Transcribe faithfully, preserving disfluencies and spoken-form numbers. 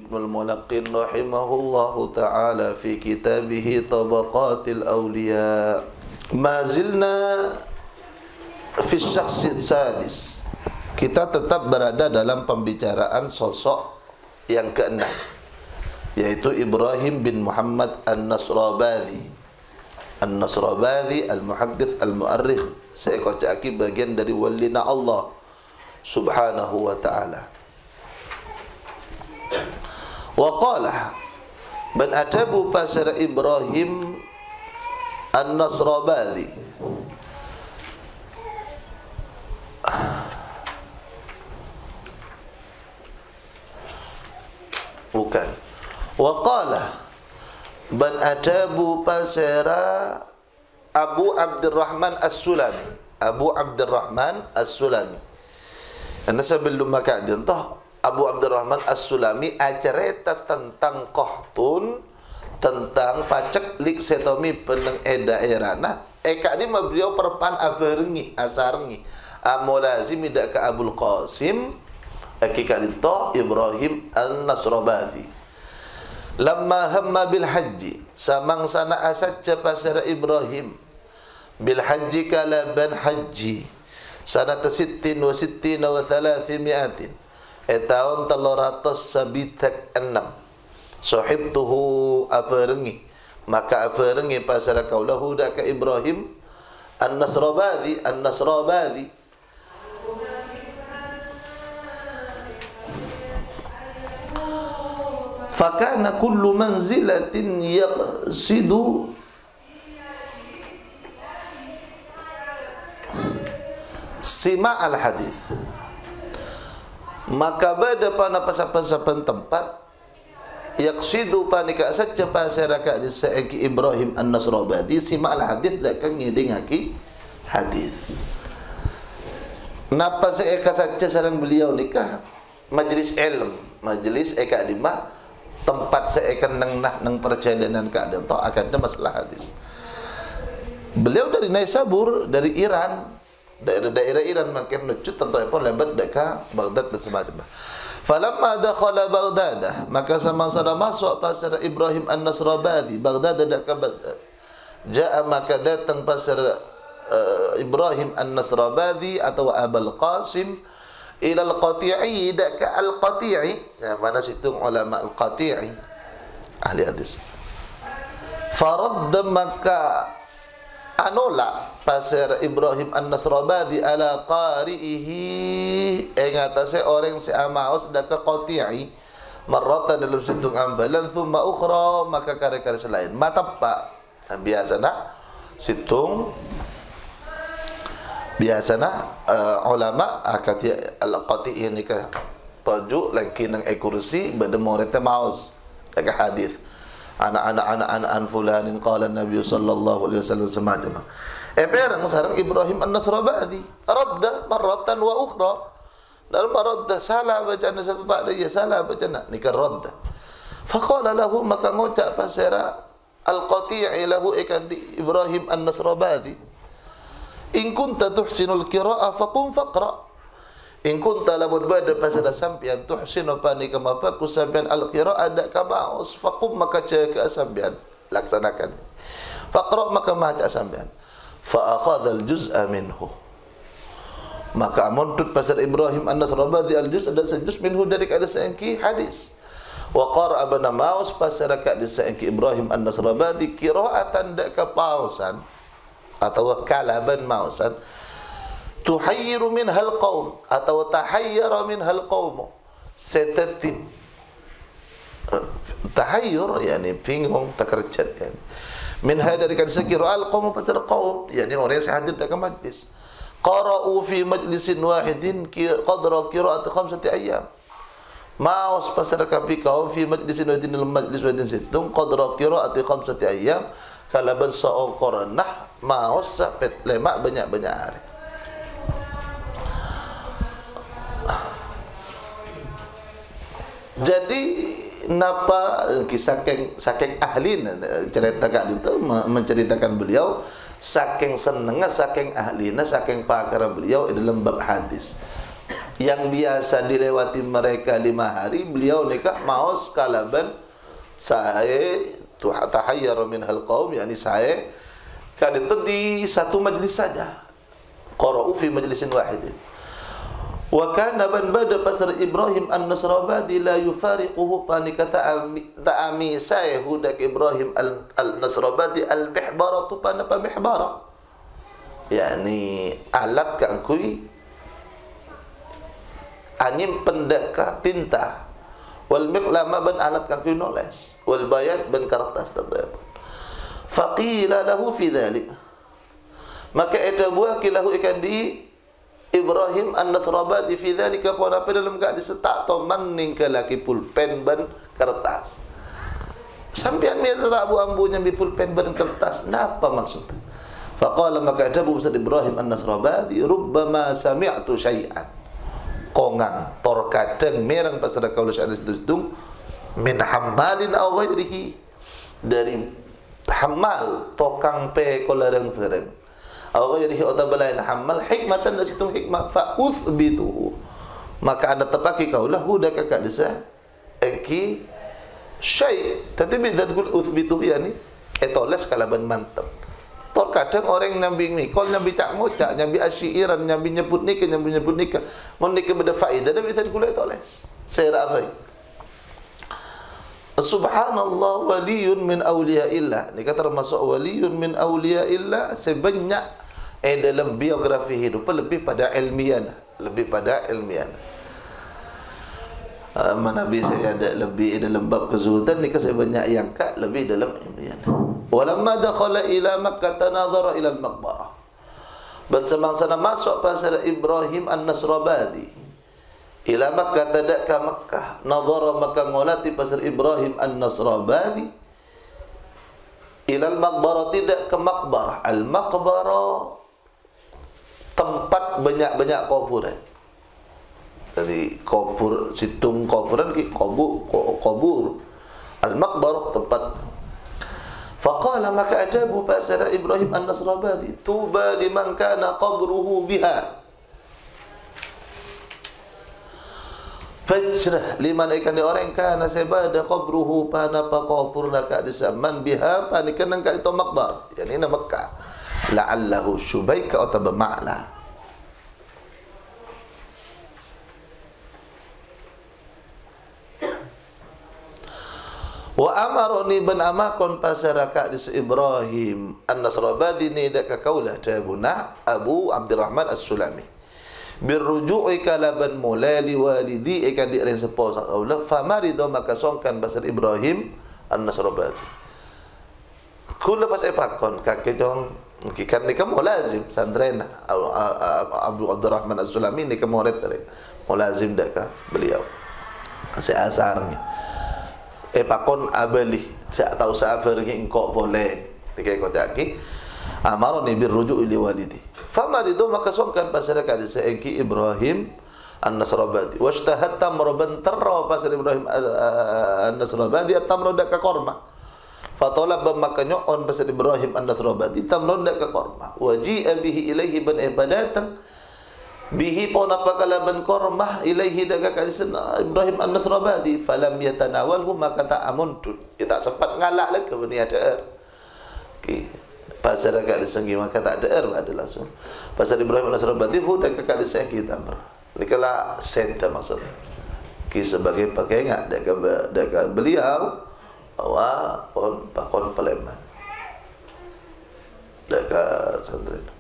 Ibnul Mulaqin rahimahullahu ta'ala fi kitabih Tabaqatil Awliya. Ma zilna fi syakhs sadis. Kita tetap berada dalam pembicaraan sosok yang keenam, yaitu Ibrahim bin Muhammad An-Nasrabadhi. An-Nasrabadhi al-muhaddits al-mu'arrikh. Saya kocaki bagian dari walina Allah subhanahu wa ta'ala. Wa qala ban atabu pasara Ibrahim An-Nasrabadhi. Bukan. Wa qala ban atabu pasara Abu Abdurrahman As-Sulami. Abu Abdurrahman As-Sulami. Karena sebelum maka entah Abu Abdurrahman As-Sulami acerita tentang qahtun, tentang pacak lik setomi peneng eda erana. Eka ni beliau perpan aberengi asarengi. Amolazim dak ke Abul Qasim hakikat itu Ibrahim An-Nasrabadhi. Lamma hamma bil haji, samang sana asad pasara Ibrahim bil haji kalaban haji sanata sittin wa sittina wa thalathimiatin, e tahun telur ratus sabitak enam. Sahibtuhu aperengi, maka aperengi pasara kaulahu dak ke Ibrahim An-Nasrabadhi. An-Nasrabadhi fakana kullu manzilatin yaqsidu sima al-hadith. Maka pada pada pasapan-pasapan tempat yaqsidu panika saja pasaraka di saiki Ibrahim An-Nasrabadhi sima al-hadith dak ngidingaki hadis. Napa seeka saja sareng beliau nikah majlis ilm, majlis eka lima tempat seeka nang nah nang perjalanan ka ada akan ada masalah hadis. Beliau dari Naisabur, dari Iran, daerah-daerah Iran makin lucu tentu pun lebat deka Baghdad dan semacamnya. Falamma dakhala Baghdad, maka sama-sama masuk pasar Ibrahim An-Nasrabadhi Baghdad deka Baghdad. Jaa maka datang pasar uh, Ibrahim An-Nasrabadhi atau Abul Qasim ila al-Qati'i, daka al-Qati'i. Nah, mana situ ulama al-Qati'i ahli hadis. Faradda maka anola pasar Ibrahim An-Nasrabadhi ala qari'ihi, ing atase orang si amaus daka Qati'i marratan dalam situ ambalan thumma ukhra, maka kare-kare selain matapa. Nah, biasana situng biasana uh, ulama akati al-Qati ini ke tajuk lagi nang kursi bade murid maus dekat hadis ana-ana ana-ana an fulanin qala Nabi sallallahu alaihi wasallam semacam. Eh perang sareng Ibrahim An-Nasrabadhi radda marratan wa ukhra. Dalam radda salah bacaan satu pak dia salah bacaan nikah radda. Faqala lahu maka ngucap pasera al-Qati'i lahu ikan di Ibrahim An-Nasrabadhi, in kunta tuhsinul qira'ah faqum faqra. In kunta lamun bada pasada sampian tuhsinu pani kama faku sampian al-qira'ah dak kamaus faqum maka jaga sampian laksanakan. Faqra maka maca sampian. Fa akhadha al-juz'a minhu, maka amontut pasal Ibrahim An-Nasrabadhi al-juz' ada sejuz minhu dari kada saengki hadis. Wa qara'a bana maus pasaraka di saengki Ibrahim An-Nasrabadhi qira'atan dak kapausan atau kalaban mausan tuhayyiru minhal qaum atau tahayyara minhal qaum, setetip tahayyur yani bingung terkerjat yani minha dari kan segi al qaum pasal qaum yani orang yang hadir dalam majlis qara'u fi majlisin wahidin qadra qira'at khamsati ayyam maus pasal kapi kaum fi majlisin wahidin majlis wahidin situng qadra qira'at khamsati ayyam kalaban sa'uqarnah maus sapet lemak banyak-banyak hari. Jadi napa saking saking ahli ceritakan itu menceritakan beliau saking senengnya saking ahlina saking pakar beliau dalam bab hadis. yang biasa dilewati mereka lima hari, beliau nikah maos kalaban saya tahayyara minhal qaum, yakni saya kan itu di satu majlis saja, qara'u fi majlisin wahidin. Wa kana ban bada pasar Ibrahim an-Nasrabadi la yufariquhu panika ta'ami ta'ami saya hudak Ibrahim al-Nasrabadi al-mihbaratu panapa mihbara, yakni alat kangkui anyim pendeka tinta, wal miqlama ban alat kangkui noles, wal bayat ban kertas tetap. Faqila lahu fi dhalik, maka eta buah kilahu ikan di Ibrahim an-Nasrabadi fi dhalika pada dalam keadaan setak to maning ke laki pulpen ban kertas. Sampian mi tak buang bunya bi pulpen ban kertas, napa maksudnya? Faqala maka ajabu Ustaz Ibrahim an-Nasrabadi, rubbama sami'tu syai'an. Kongang tor kadang merang pasal kaula syai'an itu min hammalin aw ghairihi, dari hamal tokang pe kolareng fereng. Aw ghairihi otabalain hamal hikmatan da situng hikmah fa uthbituhu, maka anda tepaki kaulah huda kakak desa eki syai' tadi bidan kul uthbituhu, yani etoles kalaban mantap. Tor kadang orang nyambi mikol, nyambi cak ngocak, nyambi asyiran, nyambi nyebut nikah, nyambi nyebut nikah, mun nikah beda faedah dan bidan kul etoles saya rafai. Subhanallah, waliyun min awliyaillah, ini kata termasuk waliyun min awliyaillah, sebanyak eh dalam biografi hidup lebih pada ilmiah, lebih pada ilmiah. Uh, mana bisa ada lebih dalam bab kezuhudan ni saya banyak yang kak lebih dalam ilmiah. Walamma dakhala ila Makkah tanadhara ila al-maqbarah, ban semangsa masuk pasal Ibrahim an-Nasrabadi ila Makkah tadak ka Makkah, nadhara maka ngolati pasal Ibrahim an-Nasrabadi ila al-maqbarah, tidak ke maqbarah. Al-maqbarah tempat banyak-banyak kuburan. Tadi kubur situng kuburan ki kubur kubur. Al-maqbarah tempat. Faqala maka ajabu pasal Ibrahim an-Nasrabadi, tuba liman kana qabruhu biha, fajrah liman ikan di orang kana sebada qabruhu panapa kubur nak di zaman biha panikan nang ka itu maqbar, yani na Makkah. La'allahu syubaika atau bermakna wa amaroni ben amakon pasaraka di Ibrahim an-Nasrabadi ni dak kaulah tabuna Abu Abdurrahman as-Sulami birruju'i kalaban mulali walidi ikan di ren sepo sakaulah famarido maka songkan pasar Ibrahim an-Nasrabadi kula pas epakon kakek jong kikan ni kamu lazim sandrena Abu Abdurrahman as-Sulami ni kamu murid tadi mulazim dak ka beliau si asarnya eh pakon abali sak tahu safarnya engkau boleh dikai kotaki amaroni birruju' li walidi famarido maka songkan pasal ka seengki Ibrahim an-Nasrabadi washtahat tamraban tarra pasal Ibrahim an-Nasrabadi tamra dak ka korma fatalab maka nyon pasal Ibrahim an-Nasrabadi tamra dak ka korma waji'a bihi ilaihi ban ibadatan bihi pon apa kalaban kormah ilaihi daga kalisan Ibrahim an-Nasrabadi falam yatanawalhu maka tak amuntun tak sempat ngalak lagi bani ada okey pasal daga kalisan maka tak ada ada langsung pasal Ibrahim an-Nasrabadi hu daga kalisan kita ber nikala senta maksudnya ki sebagai pakai ngak daga daga beliau bahwa pon pakon Palembang daga santren